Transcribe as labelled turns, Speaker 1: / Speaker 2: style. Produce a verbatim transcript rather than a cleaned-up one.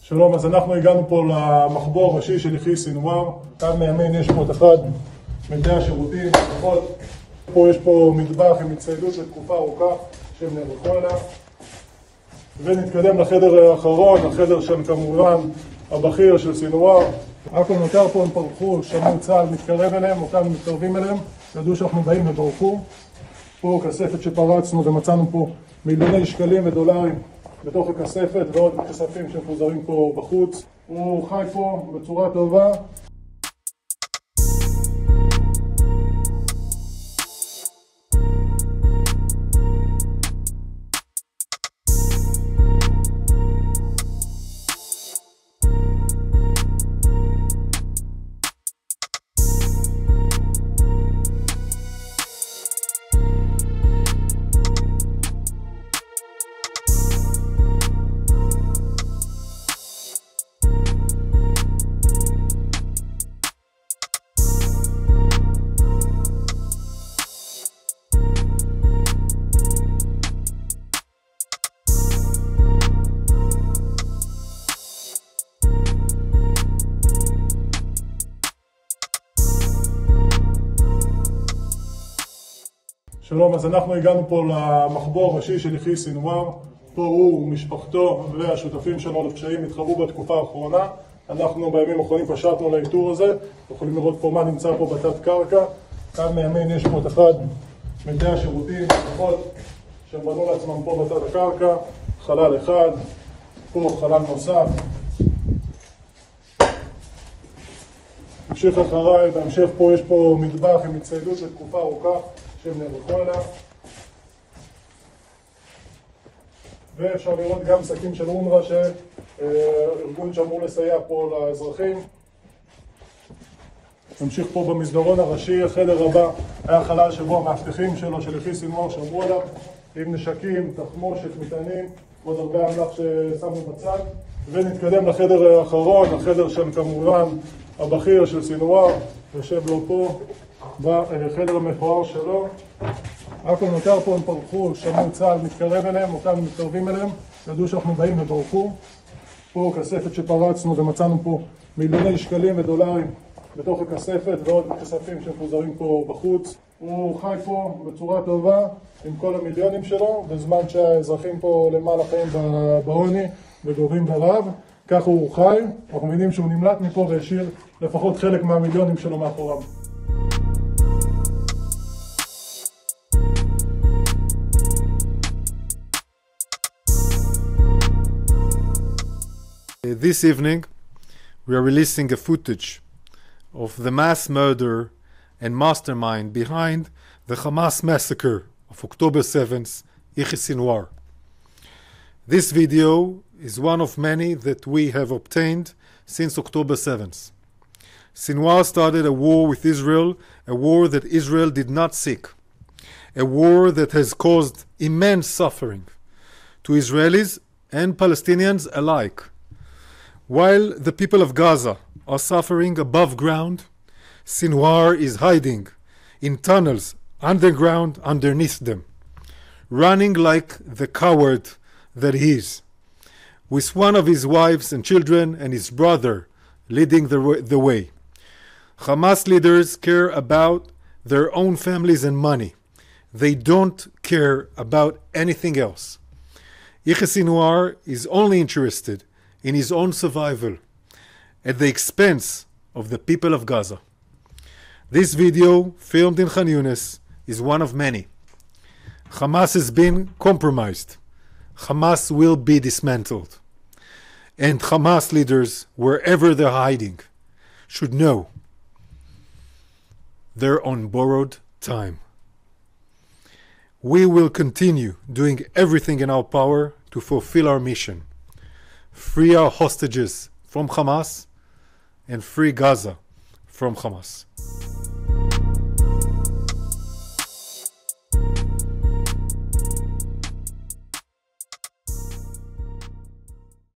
Speaker 1: שלום, אז אנחנו הגענו פה למחבור הראשי של יחיא סנוואר. כאן מימין יש פה את אחד מדי השירותים, לפחות. פה יש פה מטבח עם הצטיידות לתקופה ארוכה שהם נערכו אליה. ונתקדם לחדר האחרון, החדר של כמובן הבכיר של סנוואר. הכל נותר פה, הם פרחו, שמעו צה"ל מתקרב אליהם, אותנו מתקרבים אליהם, ידעו שאנחנו באים וברחו. פה כספת שפרצנו ומצאנו פה מיליוני שקלים ודולרים בתוך הכספת ועוד כספים שמפוזרים פה בחוץ. הוא חי פה בצורה טובה. שלום, אז אנחנו הגענו פה למחבור הראשי של יחיא סנוואר. פה הוא, משפחתו והשותפים שלו לפשעים התחברו בתקופה האחרונה. אנחנו בימים האחרונים פשטנו לאיתור הזה. יכולים לראות פה מה נמצא פה בתת קרקע. כאן מימין יש פה את אחד מדי השירותים, לפחות, שהם בנו לעצמם פה בתת הקרקע. חלל אחד, פה חלל נוסף. המשיך אחריי, בהמשך פה יש פה מטבח עם הצטיידות לתקופה ארוכה שהם נערכו אליה. ואפשר לראות גם שקים של אונר"א, שארגון שאמור לסייע פה לאזרחים. נמשיך פה במסדרון הראשי. החדר הבא היה חלל שבו המאבטחים שלו, של יחיא סנוואר, שמרו עליו עם נשקים, תחמושת, מטענים, עוד הרבה אמל"ח ששמנו בצד. ונתקדם לחדר האחרון, החדר של כמובן הבכיר של סנוואר, יושב לו פה בחדר המפואר שלו. הכל נותר פה, הם פרחו, שמעו צה"ל מתקרב אליהם, אותנו מתקרבים אליהם, ידעו שאנחנו באים וברחו. פה כספת שפרצנו ומצאנו פה מיליוני שקלים ודולרים בתוך הכספת ועוד כספים שמפוזרים פה בחוץ. הוא חי פה בצורה טובה עם כל המיליונים שלו, בזמן שהאזרחים פה למעלה חיים בעוני וגובים ברעב. ככה הוא חי, אנחנו מבינים שהוא נמלט מפה והשאיר לפחות חלק מהמיליונים שלו מאחוריו.
Speaker 2: This evening, we are releasing a footage of the mass murder and mastermind behind the Hamas massacre of October seventh, Yahya Sinwar. This video is one of many that we have obtained since October seventh. Sinwar started a war with Israel, a war that Israel did not seek, a war that has caused immense suffering to Israelis and Palestinians alike. While the people of Gaza are suffering above ground, Sinwar is hiding in tunnels underground underneath them, running like the coward that he is, with one of his wives and children and his brother leading the, the way. Hamas leaders care about their own families and money. They don't care about anything else. Yahya Sinwar is only interested in his own survival at the expense of the people of Gaza. This video, filmed in Khan Yunis, is one of many. Hamas has been compromised. Hamas will be dismantled. And Hamas leaders, wherever they're hiding, should know they're on borrowed time. We will continue doing everything in our power to fulfill our mission. Free our hostages from Hamas and free Gaza from Hamas.